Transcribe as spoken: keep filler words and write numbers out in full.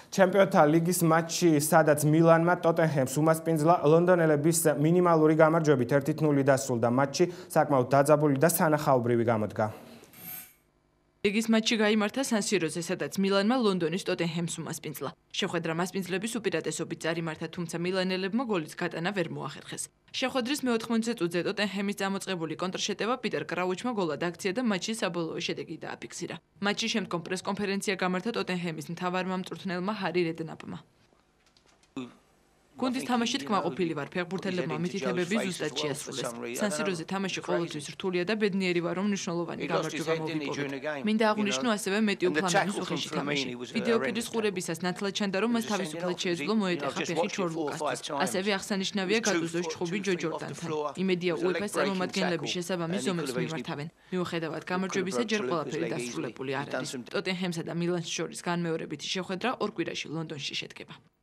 ჩემპიონთა ლიგის მატჩი, სადაც მილანმა ტოტენჰემს უმასპინძლა, ლონდონელების მინიმალური გამარჯვებით ერთი ნული დასრულდა მატჩი, საკმაოდ დაძაბული და სანახაობრივი გამოდგა. ლიგის მატჩი გაიმართა სან-სიროზე, სადაც მილანმა ლონდონის ტოტენჰემს უმასპინძლა. შეხვედრა მასპინძლების უპირატესობით წარიმართა, თუმცა მილანელებმა გოლის გატანა ვერ მოახერხეს. შეხვედრის მეოთხმოცდე წუთზე ტოტენჰემის წამოწყებული კონტრშეტევა პიტერ კრაუჩმა გოლად აქცია და მატჩის საბოლოო შედეგი დააფიქსირა. მატჩის შემდგომ პრეს-კონფერენცია გამართა ტოტენჰემის მთავარმა მწვრთნელმა ჰარი რედნაპმა. გუნდის თამაში კმაყოფილი ვარ, ფეხბურთელებმა მითითებები ზუსტად შეასრულეს. სან-სიროზე თამაში ყოველთვის რთულია და ბედნიერი ვარ, რომ მნიშვნელოვანი გამარჯვება მოვიპოვეთ. მინდა აღვნიშნო ასევე მეტიუ ფლანანის უხეში თამაში. ვიდეო პირის ყურებისას ნათლად ჩანდა, რომ მას თავისუფლად შეეძლო მოეტეხა ფეხი ჩორ ლუკასთან. ასევე აღსანიშნავია გატუზოს ჩხუბი ჯო ჯორდანთან. იმედია უეფა-ს წარმომადგენლების შესაბამის ზომებს მიმართავენ. მიუხედავად გამარჯვებისა, ჯერ ყველაფერი დასრულებული არ არის. ტოტენჰემსა და მილანს შორის განმეორებითი შეხვედრა ორ კვირაში ლონდონში შედგება.